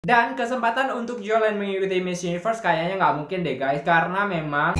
Dan kesempatan untuk jualan mengikuti Miss Universe kayaknya nggak mungkin deh guys, karena memang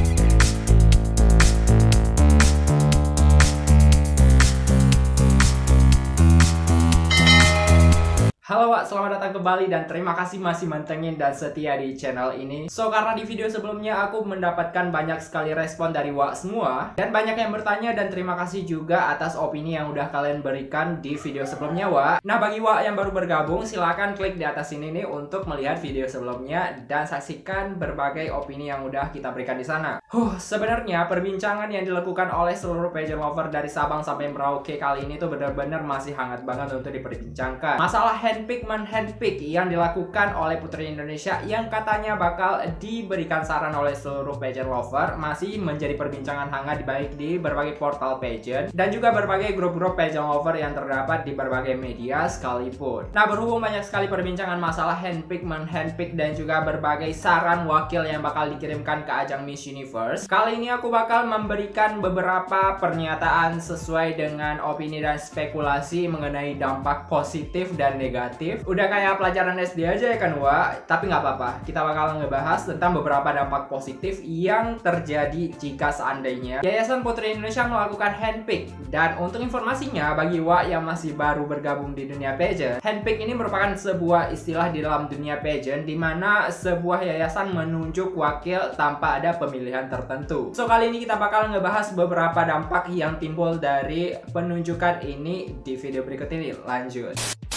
halo Wak, selamat datang kembali dan terima kasih masih mantengin dan setia di channel ini. So, karena di video sebelumnya aku mendapatkan banyak sekali respon dari Wak semua, dan banyak yang bertanya, dan terima kasih juga atas opini yang udah kalian berikan di video sebelumnya Wak. Nah, bagi Wak yang baru bergabung, silahkan klik di atas sini nih untuk melihat video sebelumnya dan saksikan berbagai opini yang udah kita berikan di sana. Sebenarnya perbincangan yang dilakukan oleh seluruh pageant lover dari Sabang sampai Merauke kali ini tuh benar-benar masih hangat banget untuk diperbincangkan. Masalah handpick yang dilakukan oleh Putri Indonesia yang katanya bakal diberikan saran oleh seluruh pageant lover masih menjadi perbincangan hangat baik di berbagai portal pageant dan juga berbagai grup-grup pageant lover yang terdapat di berbagai media sekalipun. Nah, berhubung banyak sekali perbincangan masalah handpick dan juga berbagai saran wakil yang bakal dikirimkan ke ajang Miss Universe, kali ini aku bakal memberikan beberapa pernyataan sesuai dengan opini dan spekulasi mengenai dampak positif dan negatif. Udah kayak pelajaran SD aja ya kan Wak? Tapi nggak apa-apa, kita bakal ngebahas tentang beberapa dampak positif yang terjadi jika seandainya Yayasan Putri Indonesia melakukan handpick. Dan untuk informasinya bagi Wak yang masih baru bergabung di dunia pageant, handpick ini merupakan sebuah istilah di dalam dunia pageant di mana sebuah yayasan menunjuk wakil tanpa ada pemilihan tertentu. So, kali ini kita bakal ngebahas beberapa dampak yang timbul dari penunjukan ini di video berikut ini. Lanjut.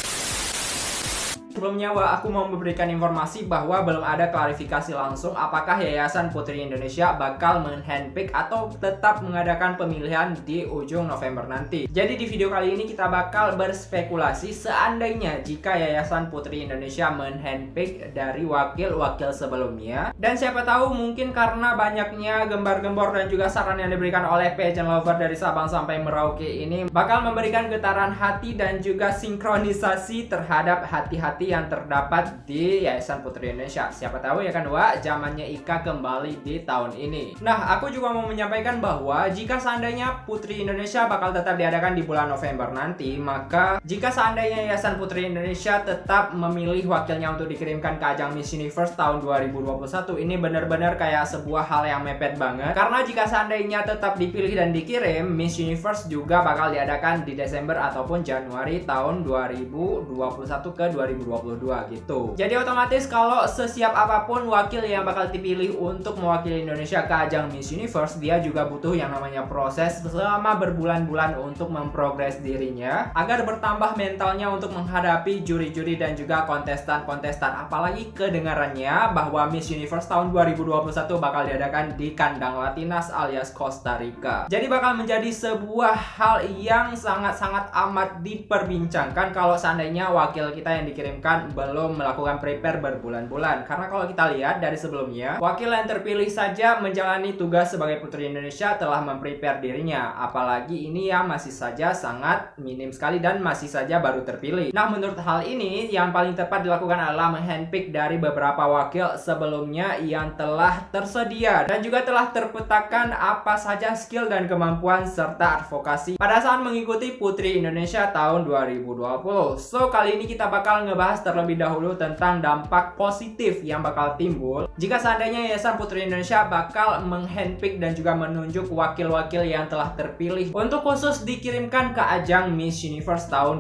Sebelumnya Wak, aku mau memberikan informasi bahwa belum ada klarifikasi langsung apakah Yayasan Putri Indonesia bakal menghandpick atau tetap mengadakan pemilihan di ujung November nanti. Jadi di video kali ini kita bakal berspekulasi seandainya jika Yayasan Putri Indonesia menghandpick dari wakil-wakil sebelumnya. Dan siapa tahu mungkin karena banyaknya gembar-gembor dan juga saran yang diberikan oleh pageant lover dari Sabang sampai Merauke ini bakal memberikan getaran hati dan juga sinkronisasi terhadap hati-hati yang terdapat di Yayasan Putri Indonesia. Siapa tahu ya kan Wak, zamannya Ika kembali di tahun ini. Nah, aku juga mau menyampaikan bahwa jika seandainya Putri Indonesia bakal tetap diadakan di bulan November nanti, maka jika seandainya Yayasan Putri Indonesia tetap memilih wakilnya untuk dikirimkan ke ajang Miss Universe tahun 2021, ini benar-benar kayak sebuah hal yang mepet banget. Karena jika seandainya tetap dipilih dan dikirim, Miss Universe juga bakal diadakan di Desember ataupun Januari tahun 2021 ke 2022 gitu. Jadi otomatis kalau sesiap apapun wakil yang bakal dipilih untuk mewakili Indonesia ke ajang Miss Universe, dia juga butuh yang namanya proses selama berbulan-bulan untuk memprogres dirinya agar bertambah mentalnya untuk menghadapi juri-juri dan juga kontestan-kontestan. Apalagi kedengarannya bahwa Miss Universe tahun 2021 bakal diadakan di kandang Latinas alias Costa Rica. Jadi bakal menjadi sebuah hal yang sangat-sangat amat diperbincangkan kalau seandainya wakil kita yang dikirimkan belum melakukan prepare berbulan-bulan. Karena kalau kita lihat dari sebelumnya, wakil yang terpilih saja menjalani tugas sebagai Putri Indonesia telah memprepare dirinya. Apalagi ini ya masih saja sangat minim sekali dan masih saja baru terpilih. Nah, menurut hal ini yang paling tepat dilakukan adalah menghandpick dari beberapa wakil sebelumnya yang telah tersedia dan juga telah terpetakan apa saja skill dan kemampuan serta advokasi pada saat mengikuti Putri Indonesia tahun 2020. So, kali ini kita bakal ngebahas terlebih dahulu tentang dampak positif yang bakal timbul jika seandainya Yayasan Putri Indonesia bakal menghandpick dan juga menunjuk wakil-wakil yang telah terpilih untuk khusus dikirimkan ke ajang Miss Universe tahun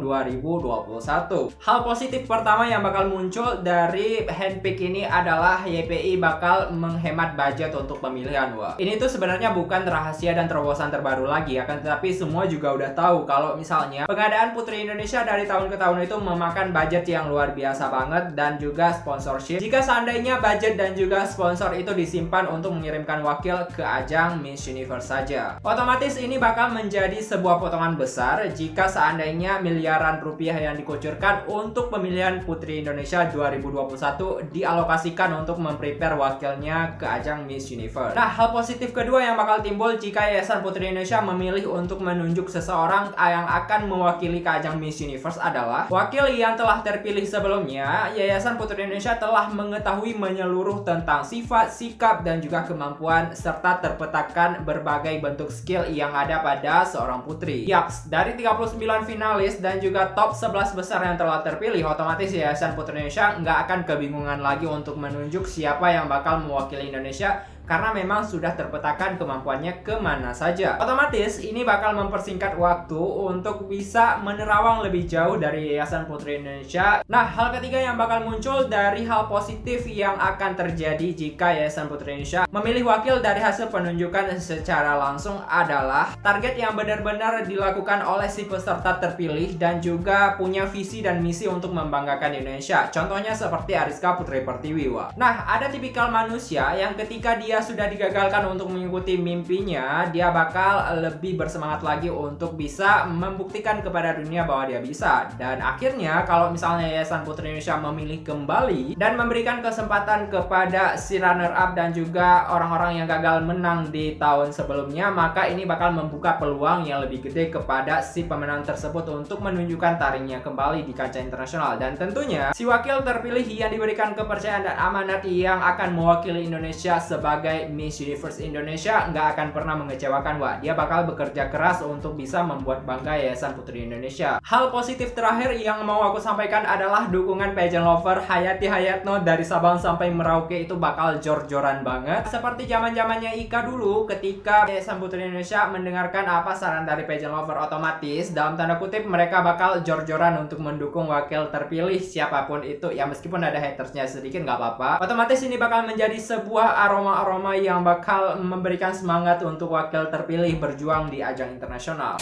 2021. Hal positif pertama yang bakal muncul dari handpick ini adalah YPI bakal menghemat budget untuk pemilihan Wak. Ini tuh sebenarnya bukan rahasia dan terobosan terbaru lagi, akan tetapi semua juga udah tahu kalau misalnya pengadaan Putri Indonesia dari tahun ke tahun itu memakan budget yang luar biasa banget dan juga sponsorship. Jika seandainya budget dan juga sponsor itu disimpan untuk mengirimkan wakil ke ajang Miss Universe saja, otomatis ini bakal menjadi sebuah potongan besar jika seandainya miliaran rupiah yang dikucurkan untuk pemilihan Putri Indonesia 2021 dialokasikan untuk memprepare wakilnya ke ajang Miss Universe. Nah, hal positif kedua yang bakal timbul jika Yayasan Putri Indonesia memilih untuk menunjuk seseorang yang akan mewakili ke ajang Miss Universe adalah wakil yang telah terpilih sebelumnya, Yayasan Putri Indonesia telah mengetahui menyeluruh tentang sifat, sikap, dan juga kemampuan serta terpetakan berbagai bentuk skill yang ada pada seorang putri. Yaps, dari 39 finalis dan juga top 11 besar yang telah terpilih, otomatis Yayasan Putri Indonesia nggak akan kebingungan lagi untuk menunjuk siapa yang bakal mewakili Indonesia, karena memang sudah terpetakan kemampuannya kemana saja. Otomatis ini bakal mempersingkat waktu untuk bisa menerawang lebih jauh dari Yayasan Putri Indonesia. Nah, hal ketiga yang bakal muncul dari hal positif yang akan terjadi jika Yayasan Putri Indonesia memilih wakil dari hasil penunjukan secara langsung adalah target yang benar-benar dilakukan oleh si peserta terpilih dan juga punya visi dan misi untuk membanggakan Indonesia. Contohnya seperti Ariska Putri Pertiwi. Nah, ada tipikal manusia yang ketika dia sudah digagalkan untuk mengikuti mimpinya, dia bakal lebih bersemangat lagi untuk bisa membuktikan kepada dunia bahwa dia bisa. Dan akhirnya kalau misalnya Yayasan Putri Indonesia memilih kembali dan memberikan kesempatan kepada si runner up dan juga orang-orang yang gagal menang di tahun sebelumnya, maka ini bakal membuka peluang yang lebih gede kepada si pemenang tersebut untuk menunjukkan taringnya kembali di kancah internasional. Dan tentunya si wakil terpilih yang diberikan kepercayaan dan amanat yang akan mewakili Indonesia sebagai Miss Universe Indonesia nggak akan pernah mengecewakan, Wak. Dia bakal bekerja keras untuk bisa membuat bangga Yayasan Putri Indonesia. Hal positif terakhir yang mau aku sampaikan adalah dukungan pageant lover Hayati Hayatno dari Sabang sampai Merauke itu bakal jor-joran banget. Seperti zaman-zamannya Ika dulu, ketika Yayasan Putri Indonesia mendengarkan apa saran dari pageant lover, otomatis dalam tanda kutip mereka bakal jor-joran untuk mendukung wakil terpilih siapapun itu. Ya meskipun ada hatersnya sedikit nggak apa-apa. Otomatis ini bakal menjadi sebuah aroma yang bakal memberikan semangat untuk wakil terpilih berjuang di ajang internasional.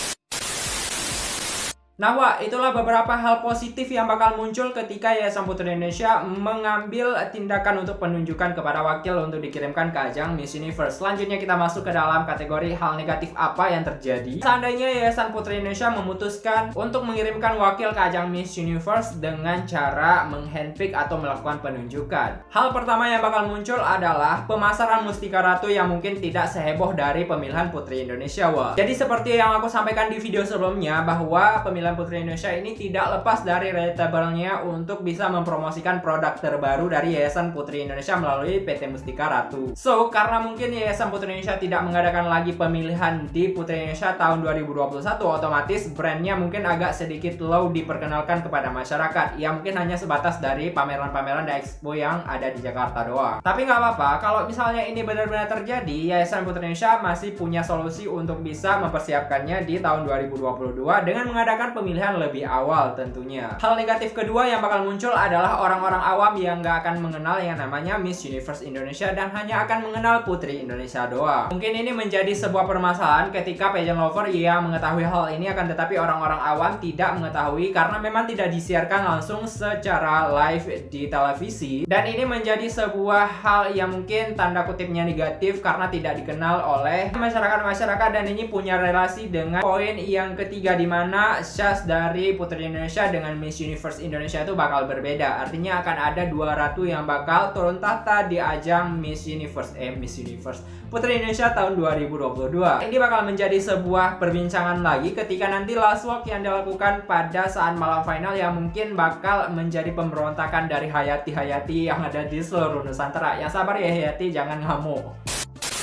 Nah, Wak, itulah beberapa hal positif yang bakal muncul ketika Yayasan Putri Indonesia mengambil tindakan untuk penunjukan kepada wakil untuk dikirimkan ke ajang Miss Universe. Selanjutnya kita masuk ke dalam kategori hal negatif apa yang terjadi seandainya Yayasan Putri Indonesia memutuskan untuk mengirimkan wakil ke ajang Miss Universe dengan cara menghandpick atau melakukan penunjukan. Hal pertama yang bakal muncul adalah pemasaran Mustika Ratu yang mungkin tidak seheboh dari pemilihan Putri Indonesia, Wak. Jadi seperti yang aku sampaikan di video sebelumnya, bahwa pemilihan Putri Indonesia ini tidak lepas dari relatable-nya untuk bisa mempromosikan produk terbaru dari Yayasan Putri Indonesia melalui PT Mustika Ratu. So, karena mungkin Yayasan Putri Indonesia tidak mengadakan lagi pemilihan di Putri Indonesia tahun 2021, otomatis brandnya mungkin agak sedikit low diperkenalkan kepada masyarakat. Ya mungkin hanya sebatas dari pameran-pameran dan expo yang ada di Jakarta doang. Tapi nggak apa-apa, kalau misalnya ini benar-benar terjadi, Yayasan Putri Indonesia masih punya solusi untuk bisa mempersiapkannya di tahun 2022 dengan mengadakan pemilihan lebih awal tentunya. Hal negatif kedua yang bakal muncul adalah orang-orang awam yang nggak akan mengenal yang namanya Miss Universe Indonesia dan hanya akan mengenal Putri Indonesia doang. Mungkin ini menjadi sebuah permasalahan ketika pageant lover yang mengetahui hal ini, akan tetapi orang-orang awam tidak mengetahui karena memang tidak disiarkan langsung secara live di televisi. Dan ini menjadi sebuah hal yang mungkin tanda kutipnya negatif karena tidak dikenal oleh masyarakat dan ini punya relasi dengan poin yang ketiga, di mana dari Putri Indonesia dengan Miss Universe Indonesia itu bakal berbeda. Artinya akan ada dua ratu yang bakal turun tahta di ajang Miss Universe Putri Indonesia tahun 2022. Ini bakal menjadi sebuah perbincangan lagi ketika nanti last walk yang dilakukan pada saat malam final yang mungkin bakal menjadi pemberontakan dari Hayati yang ada di seluruh Nusantara. Ya sabar ya Hayati, jangan ngamuk.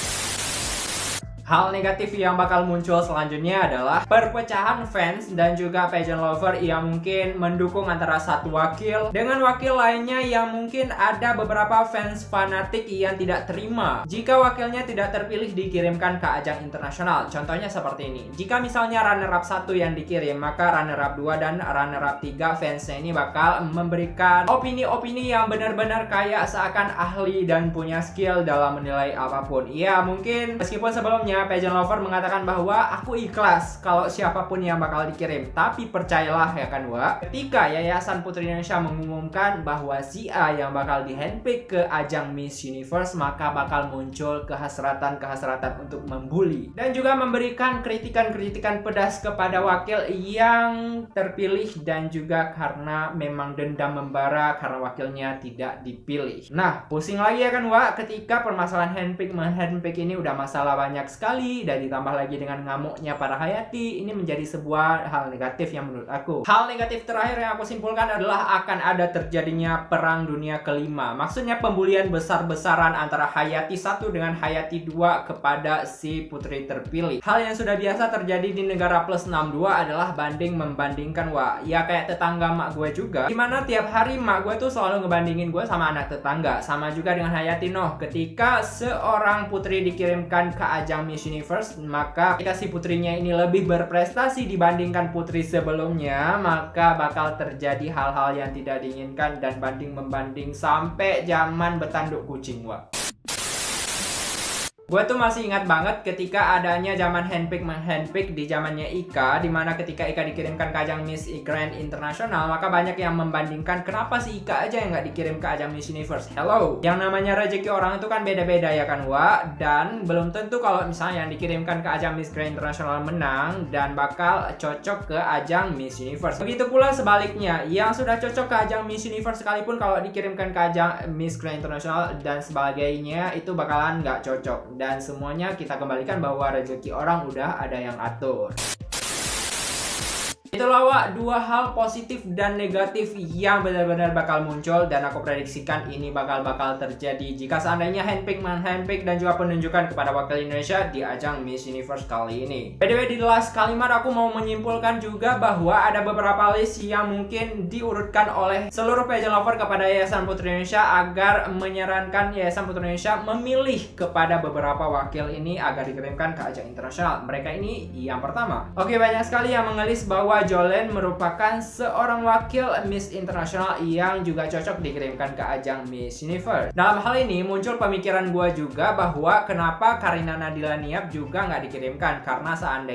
Hal negatif yang bakal muncul selanjutnya adalah perpecahan fans dan juga pageant lover yang mungkin mendukung antara satu wakil dengan wakil lainnya, yang mungkin ada beberapa fans fanatik yang tidak terima jika wakilnya tidak terpilih dikirimkan ke ajang internasional. Contohnya seperti ini. Jika misalnya runner up 1 yang dikirim, maka runner up 2 dan runner up 3 fansnya ini bakal memberikan opini-opini yang benar-benar kayak seakan ahli dan punya skill dalam menilai apapun. Ya mungkin meskipun sebelumnya pageant lover mengatakan bahwa aku ikhlas kalau siapapun yang bakal dikirim, tapi percayalah ya kan Wak, ketika Yayasan Putri Indonesia mengumumkan bahwa si A yang bakal di-handpick ke ajang Miss Universe, maka bakal muncul kehasratan untuk membuli dan juga memberikan kritikan-kritikan pedas kepada wakil yang terpilih, dan juga karena memang dendam membara karena wakilnya tidak dipilih. Nah, pusing lagi ya kan Wak, ketika permasalahan handpick ini udah masalah banyak sekali sekali, dan ditambah lagi dengan ngamuknya para Hayati, ini menjadi sebuah hal negatif yang menurut aku. Hal negatif terakhir yang aku simpulkan adalah akan ada terjadinya perang dunia kelima. Maksudnya pembulian besar-besaran antara Hayati 1 dengan Hayati 2 kepada si putri terpilih. Hal yang sudah biasa terjadi di negara plus 62 adalah banding membandingkan. Wah, ya kayak tetangga mak gue juga, dimana tiap hari mak gue tuh selalu ngebandingin gue sama anak tetangga. Sama juga dengan Hayati Noh, ketika seorang putri dikirimkan ke ajang Miss Universe, maka ketika si putrinya ini lebih berprestasi dibandingkan putri sebelumnya, maka bakal terjadi hal-hal yang tidak diinginkan dan banding membanding sampai zaman betanduk kucing. Wah, gue tuh masih ingat banget ketika adanya zaman handpick di zamannya Ika, dimana ketika Ika dikirimkan ke ajang Miss Grand Internasional, maka banyak yang membandingkan kenapa si Ika aja yang nggak dikirim ke ajang Miss Universe. Hello, yang namanya rezeki orang itu kan beda-beda ya kan, Wak? Dan belum tentu kalau misalnya yang dikirimkan ke ajang Miss Grand Internasional menang dan bakal cocok ke ajang Miss Universe. Begitu pula sebaliknya, yang sudah cocok ke ajang Miss Universe sekalipun kalau dikirimkan ke ajang Miss Grand Internasional dan sebagainya, itu bakalan nggak cocok. Dan semuanya kita kembalikan bahwa rezeki orang udah ada yang atur. Itulah Wak, dua hal positif dan negatif yang benar-benar bakal muncul, dan aku prediksikan ini bakal terjadi jika seandainya handpick dan juga penunjukan kepada wakil Indonesia di ajang Miss Universe kali ini. By the way, di last kalimat aku mau menyimpulkan juga bahwa ada beberapa list yang mungkin diurutkan oleh seluruh pageant lover kepada Yayasan Putri Indonesia agar menyarankan Yayasan Putri Indonesia memilih kepada beberapa wakil ini agar dikirimkan ke ajang internasional. Mereka ini yang pertama. Oke, banyak sekali yang mengelis bahwa Jolene merupakan seorang wakil Miss Internasional yang juga cocok dikirimkan ke ajang Miss Universe. Dalam hal ini muncul pemikiran gue juga bahwa kenapa Karina Nadila Niap juga nggak dikirimkan, karena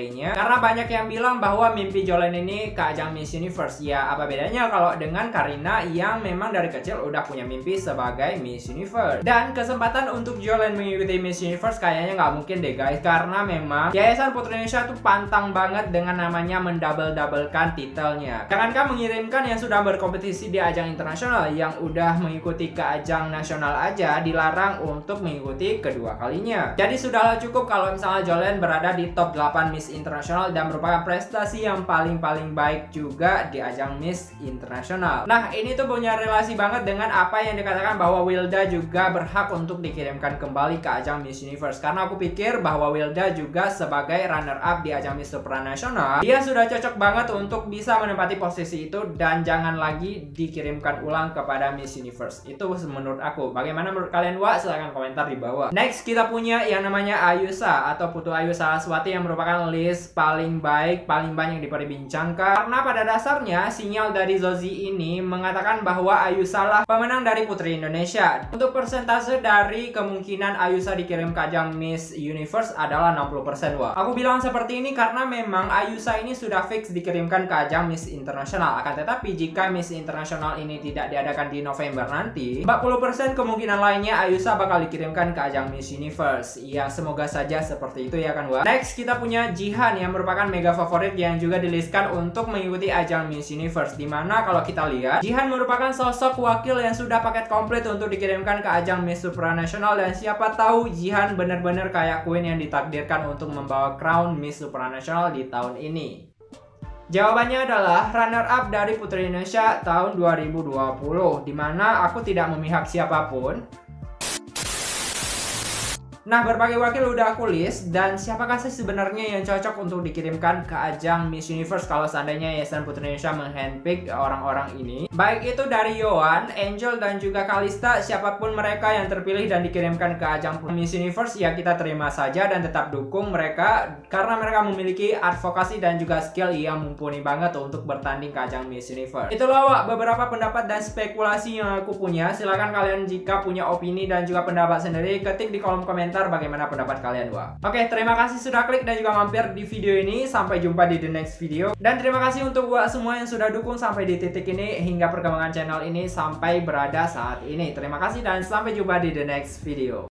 banyak yang bilang bahwa mimpi Jolene ini ke ajang Miss Universe. Ya, apa bedanya kalau dengan Karina yang memang dari kecil udah punya mimpi sebagai Miss Universe. Dan kesempatan untuk Jolene mengikuti Miss Universe kayaknya nggak mungkin deh guys, karena memang Yayasan Putri Indonesia tuh pantang banget dengan namanya mendouble-doublekan titelnya. Jangankan mengirimkan yang sudah berkompetisi di ajang internasional, yang udah mengikuti ke ajang nasional aja dilarang untuk mengikuti kedua kalinya. Jadi sudahlah cukup kalau misalnya Jolene berada di top 8 Miss Internasional dan merupakan prestasi yang paling baik juga di ajang Miss Internasional. Nah, ini tuh punya relasi banget dengan apa yang dikatakan bahwa Wilda juga berhak untuk dikirimkan kembali ke ajang Miss Universe, karena aku pikir bahwa Wilda juga sebagai runner up di ajang Miss Supranasional, dia sudah cocok banget untuk bisa menempati posisi itu dan jangan lagi dikirimkan ulang kepada Miss Universe. Itu menurut aku. Bagaimana menurut kalian, Wak? Silahkan komentar di bawah. Next, kita punya yang namanya Ayusa atau Putu Ayu Saraswati yang merupakan list paling baik, paling banyak diperbincangkan, karena pada dasarnya sinyal dari Zozi ini mengatakan bahwa Ayusa lah pemenang dari Putri Indonesia. Untuk persentase dari kemungkinan Ayusa dikirim ke ajang Miss Universe adalah 60%, Wak. Aku bilang seperti ini karena memang Ayusa ini sudah fix dikirimkan ke ajang Miss Internasional. Akan tetapi jika Miss Internasional ini tidak diadakan di November nanti, 40% kemungkinan lainnya Ayusa bakal dikirimkan ke ajang Miss Universe. Ya, semoga saja seperti itu ya kan, Wak. Next, kita punya Jihan yang merupakan mega favorit yang juga dilistkan untuk mengikuti ajang Miss Universe. Dimana kalau kita lihat, Jihan merupakan sosok wakil yang sudah paket komplit untuk dikirimkan ke ajang Miss Supranasional, dan siapa tahu Jihan benar-benar kayak queen yang ditakdirkan untuk membawa crown Miss Supranasional di tahun ini. Jawabannya adalah runner up dari Putri Indonesia tahun 2020, dimana aku tidak memihak siapapun. Nah, berbagai wakil udah aku list, dan siapakah sih sebenarnya yang cocok untuk dikirimkan ke ajang Miss Universe kalau seandainya Yayasan Putri Indonesia menghandpick orang-orang ini? Baik itu dari Yohan, Angel, dan juga Kalista, siapapun mereka yang terpilih dan dikirimkan ke ajang Miss Universe, ya kita terima saja dan tetap dukung mereka karena mereka memiliki advokasi dan juga skill yang mumpuni banget untuk bertanding ke ajang Miss Universe. Itulah, Wak, beberapa pendapat dan spekulasi yang aku punya. Silakan kalian jika punya opini dan juga pendapat sendiri, ketik di kolom komentar bagaimana pendapat kalian, Wak. Oke, terima kasih sudah klik dan juga mampir di video ini. Sampai jumpa di the next video. Dan terima kasih untuk Wak semua yang sudah dukung sampai di titik ini hingga perkembangan channel ini sampai berada saat ini. Terima kasih dan sampai jumpa di the next video.